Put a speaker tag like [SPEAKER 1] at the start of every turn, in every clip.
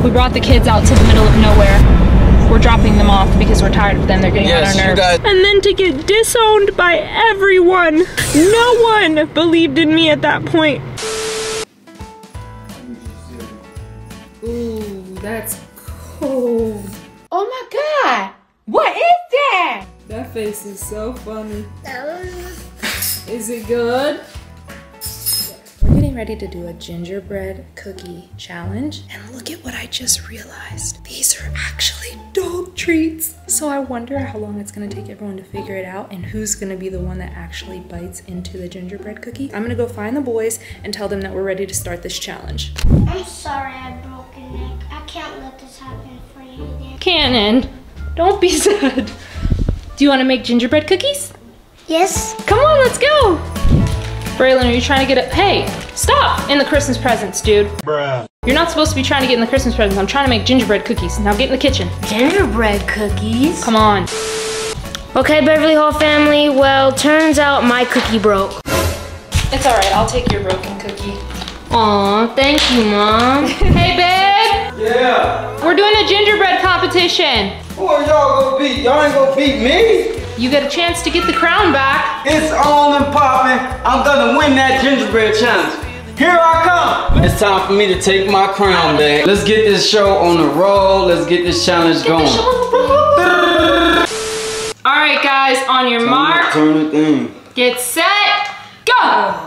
[SPEAKER 1] We brought the kids out to the middle of nowhere. We're dropping them off because we're tired of them. They're getting on our nerves. And then to get disowned by everyone. No one believed in me at that point. Ooh, that's cold.
[SPEAKER 2] Oh my God, what is that?
[SPEAKER 1] That face is so funny. Is it good? We're getting ready to do a gingerbread cookie challenge. And look at what I just realized. These are actually dog treats. So I wonder how long it's gonna take everyone to figure it out and who's gonna be the one that actually bites into the gingerbread cookie. I'm gonna go find the boys and tell them that we're ready to start this challenge.
[SPEAKER 3] I'm sorry I broke your neck. I can't let this happen for you again.
[SPEAKER 1] Cannon, don't be sad. Do you wanna make gingerbread cookies?
[SPEAKER 3] Yes.
[SPEAKER 1] Come on, let's go. Braylon, are you trying to get it? Hey, stop in the Christmas presents, dude.
[SPEAKER 4] Bruh.
[SPEAKER 1] You're not supposed to be trying to get in the Christmas presents. I'm trying to make gingerbread cookies. Now get in the kitchen.
[SPEAKER 2] Gingerbread cookies?
[SPEAKER 1] Come on.
[SPEAKER 5] Okay, Beverly Hall family, well, turns out my cookie broke.
[SPEAKER 1] It's all right, I'll take your broken cookie.
[SPEAKER 5] Aw, thank you, Mom.
[SPEAKER 1] Hey, babe.
[SPEAKER 4] Yeah.
[SPEAKER 1] We're doing a gingerbread competition.
[SPEAKER 4] Who are y'all gonna beat? Y'all ain't gonna beat me.
[SPEAKER 1] You get a chance to get the crown back.
[SPEAKER 4] It's on and popping. I'm gonna win that gingerbread challenge. Here I come. It's time for me to take my crown back. Let's get this show on the roll. Let's get this challenge going.
[SPEAKER 1] All right, guys, on your mark,
[SPEAKER 4] Turn the thing.
[SPEAKER 1] get set, go.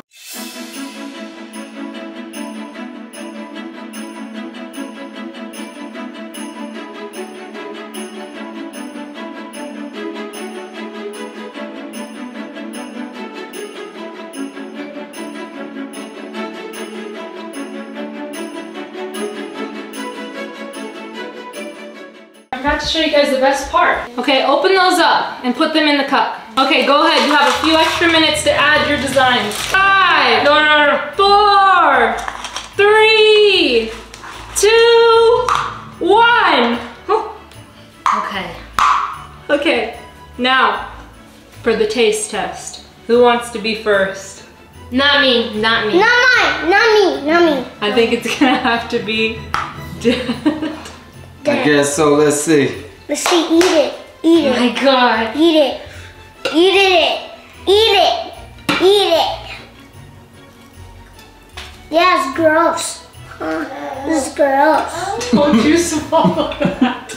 [SPEAKER 1] I forgot to show you guys the best part. Okay, open those up and put them in the cup. Okay, go ahead. You have a few extra minutes to add your designs. 5, 4, 3, 2, 1.
[SPEAKER 5] Okay.
[SPEAKER 1] Okay, now for the taste test. Who wants to be first?
[SPEAKER 5] Not me, not me.
[SPEAKER 3] Not mine, not me, not me.
[SPEAKER 1] I think it's gonna have to be
[SPEAKER 4] I guess so. Let's see.
[SPEAKER 3] Let's see, eat it, eat it.
[SPEAKER 5] My God.
[SPEAKER 3] Eat it, eat it, eat it, eat it. Yeah, it's gross. This is gross.
[SPEAKER 1] Don't you swallow that.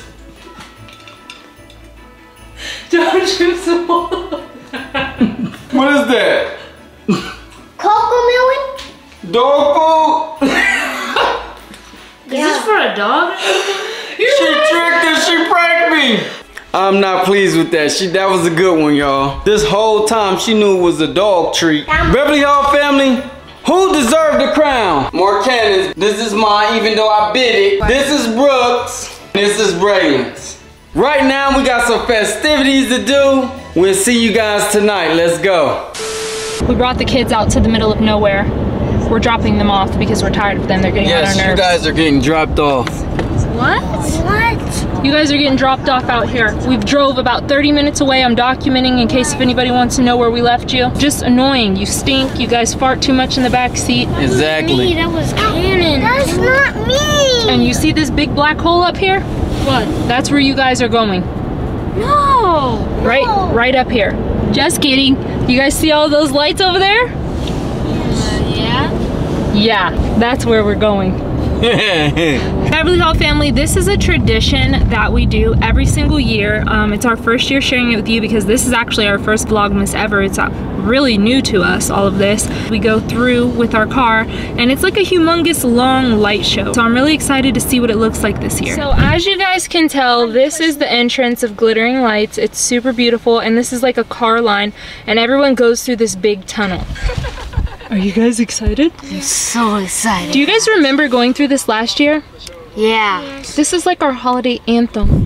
[SPEAKER 1] Don't you swallow that.
[SPEAKER 4] What is that?
[SPEAKER 3] Cocoa melon?
[SPEAKER 4] Dog food?
[SPEAKER 5] Is this for a dog?
[SPEAKER 4] She tricked us. She pranked me. I'm not pleased with that. That was a good one, y'all. This whole time she knew it was a dog treat. Beverly Hall family, who deserved the crown? More cannons. This is mine, even though I bid it. This is Brooks. This is Braylon's. Right now, we got some festivities to do. We'll see you guys tonight. Let's go.
[SPEAKER 1] We brought the kids out to the middle of nowhere. We're dropping them off because we're tired of them. They're getting on our
[SPEAKER 4] Yes,
[SPEAKER 1] nerves.
[SPEAKER 4] you guys are getting dropped off.
[SPEAKER 1] What?
[SPEAKER 3] What?
[SPEAKER 1] You guys are getting dropped off out here. We've drove about 30 minutes away. I'm documenting in case if anybody wants to know where we left you. Just annoying. You stink. You guys fart too much in the back seat.
[SPEAKER 4] Exactly.
[SPEAKER 5] That was Cannon.
[SPEAKER 3] That's not me.
[SPEAKER 1] And you see this big black hole up here?
[SPEAKER 5] What?
[SPEAKER 1] That's where you guys are going.
[SPEAKER 5] No.
[SPEAKER 1] Right up here. Just kidding. You guys see all those lights over there?
[SPEAKER 5] Yeah.
[SPEAKER 1] Yeah, that's where we're going. Beverly Hall family, this is a tradition that we do every single year. It's our first year sharing it with you because this is actually our first Vlogmas ever. It's really new to us, all of this. We go through with our car and it's like a humongous long light show. So I'm really excited to see what it looks like this year. So as you guys can tell, this is the entrance of Glittering Lights. It's super beautiful and this is like a car line and everyone goes through this big tunnel. Are you guys excited?
[SPEAKER 5] I'm so excited.
[SPEAKER 1] Do you guys remember going through this last year?
[SPEAKER 5] Yeah.
[SPEAKER 1] This is like our holiday anthem.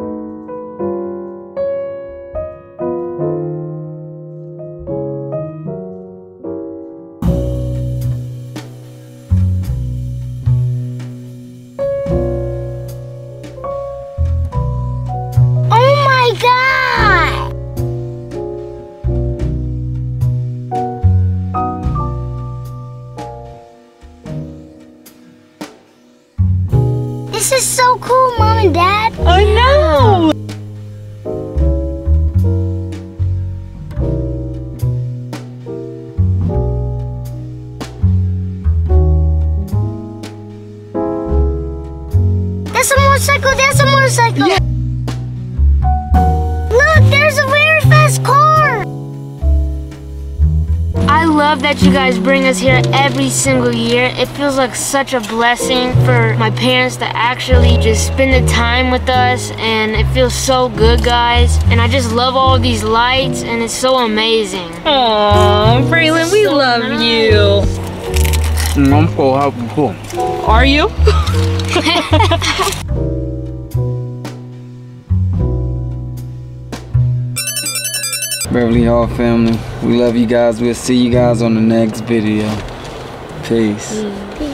[SPEAKER 3] Oh my God! This is so cool, Mom and Dad.
[SPEAKER 1] I know.
[SPEAKER 3] That's a motorcycle. That's a motorcycle. Yeah. Look, there's a very fast car.
[SPEAKER 5] I love that you guys bring us here every single year. It feels like such a blessing for my parents to actually just spend the time with us, and it feels so good, guys. And I just love all of these lights, and it's so amazing.
[SPEAKER 1] Aw, Braylon, we love you.
[SPEAKER 4] I'm so happy too.
[SPEAKER 1] Are you?
[SPEAKER 4] Beverly Hall family, we love you guys. We'll see you guys on the next video. Peace.
[SPEAKER 5] Peace.